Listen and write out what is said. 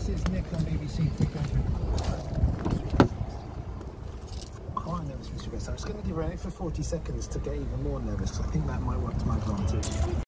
This is Nick on BBC Quick Country. Quite nervous, Mr. Best. I was going to give her an extra 40 seconds to get even more nervous. I think that might work to my advantage.